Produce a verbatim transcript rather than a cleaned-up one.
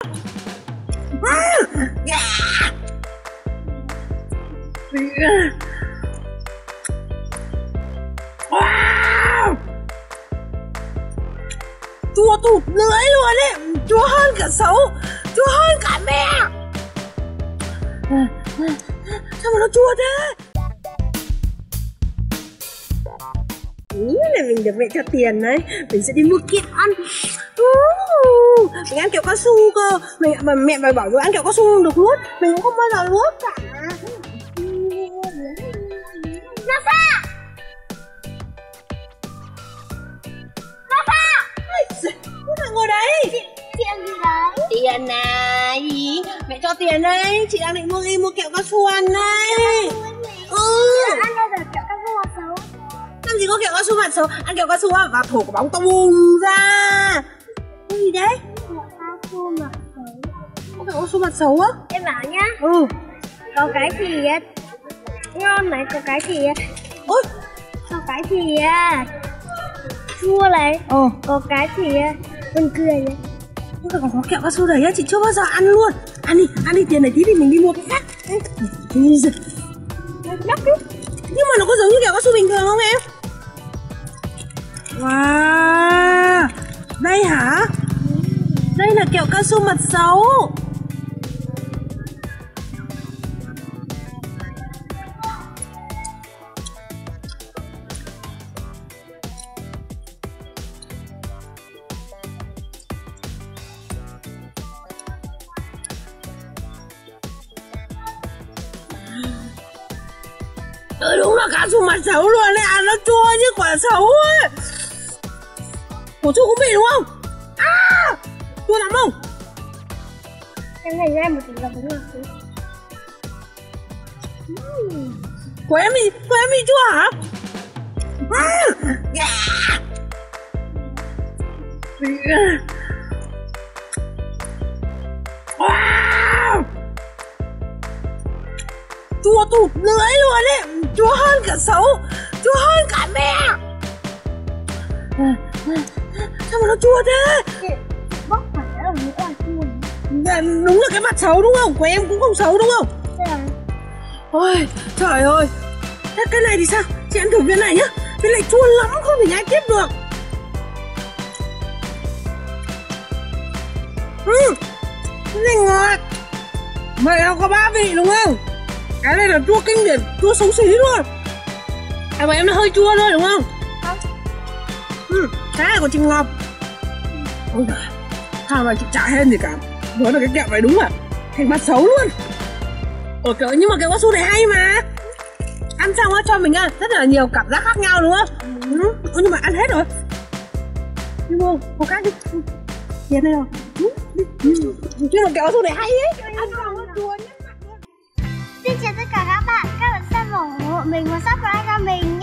Chua tụt lưỡi luôn ấy, chua hơn cả sấu, chua hơn cả mẹ. Sao mà nó chua thế? Ý là mình được mẹ cho tiền đấy, mình sẽ đi mua kẹo ăn. uh, Mình ăn kẹo cao su cơ. Mình, mà mẹ phải bảo rồi ăn kẹo cao su không được nuốt. Mình cũng không bao giờ nuốt cả. Rafa! Rafa! Sao lại ngồi đấy? Chị, chị ăn gì đấy? Tiền này, mẹ cho tiền đấy. Chị đang định mua đi mua kẹo cao su ăn đấy. Ừ. Ăn đâu được kẹo cao su hạt xấu. Làm gì có kẹo cao su hạt xấu. Ăn kẹo cao su và thổi quả bóng to bùng ra. Cái gì đấy? Kẹo cao su mặt xấu. Có kẹo cao su mặt xấu á? Em bảo nhá. Ừ. Có cái thì ngon này, có cái thì Ôi, có cái thì chua này. Ờ. Có cái thì buồn cười này. Còn có kẹo cao su đấy á, chị chưa bao giờ ăn luôn. Ăn đi, ăn đi, tiền này tí thì mình đi mua cái khác. Nhóc đi. Nhưng mà nó có giống như kẹo cao su bình thường không em? Wow, đây hả? Đây là kẹo cao su mặt xấu. Ừ, đúng là cao su mặt xấu luôn đấy, ăn nó chua như quả xấu ấy. Của chú cũng bị đúng không? À, chua lắm không? Em này ra một tí là đúng rồi. Của em bị, của em bị chua hả? À, yeah. Wow. Chua tụt lưỡi luôn ấy, chua hơn cả sấu, chua hơn cả mẹ. Sao mà nó chua thế? Chị bóc phải ở nữa là chua. Đúng là cái mặt xấu đúng không? Của em cũng không xấu đúng không? Dạ. Ôi trời ơi. Thế cái này thì sao? Chị ăn thử viên này nhá. Cái này chua lắm không thể nhai tiếp được. Ừ, cái này ngọt. Vậy nó có ba vị đúng không? Cái này là chua kinh điển, chua xấu xí luôn. À mà em nó hơi chua thôi đúng không? Không. Ừ, cái này của chị Ngọc. Ôi giời, thằng này chị chả hên gì cả. Nói là cái kẹo này đúng là thành mặt xấu luôn. Ủa kẹo, nhưng mà kẹo cao su này hay mà. Ăn xong á cho mình ăn rất là nhiều cảm giác khác nhau đúng không? Ừ. Ừ, nhưng mà ăn hết rồi. Đi mua một cái đi. Tiền này rồi. Ừ. Chứ là kẹo cao su này hay ấy. Ăn xong nó chua nhất mặt luôn. Xin chào tất cả các bạn, các bạn xem ủng hộ mình và subscribe cho mình